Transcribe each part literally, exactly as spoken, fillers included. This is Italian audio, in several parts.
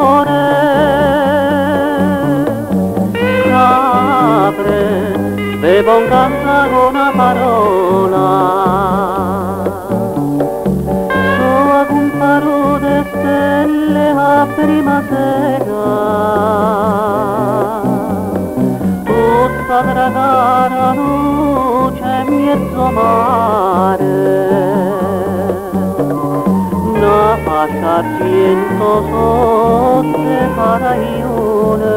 d'amore. Capre, bevo un canto una parola, so un paro de stelle a prima sera, tutta dragata luce mezzo mare, una fascia argento sotto paraione,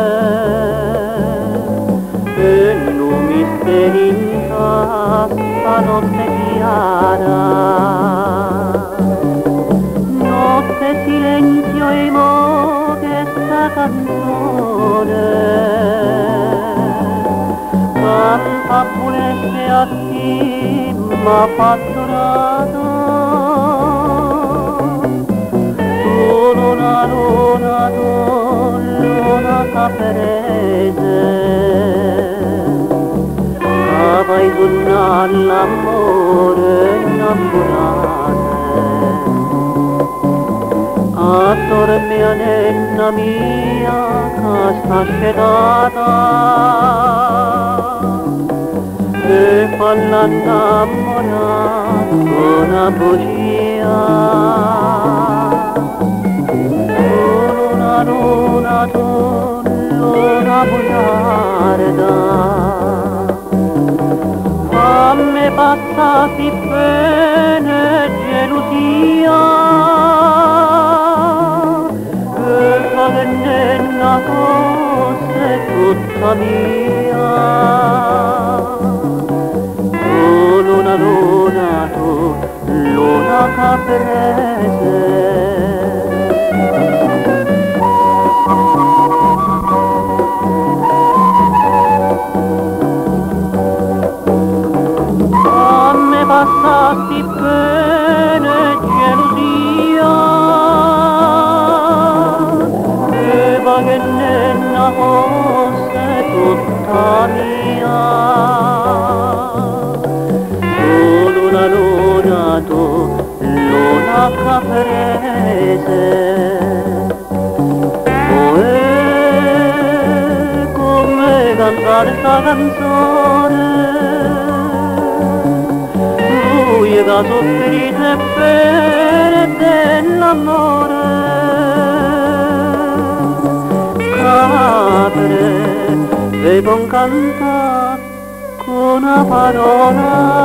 e non mi sperinta sta notte chiara, notte silenzio e mo che sta canzone canta pulesse a chi m'ha fatturato. Tu luna luna tu luna caprese, vai donna l'amore innamorate, attorno a nenna mia che sta scedata e fa l'annamorata una bugia. Luna luna tu luna bugiarda, a me passati bene gelosia, e che nenna fosse tutta mia. Tu luna luna tu luna caprese, passati bene gelosia, e va che nenna fosse tutta mia. Tu luna luna tu luna caprese, e come cantare sta canzone che soffrite bene dell'amore. Capre, devo cantare con una parola,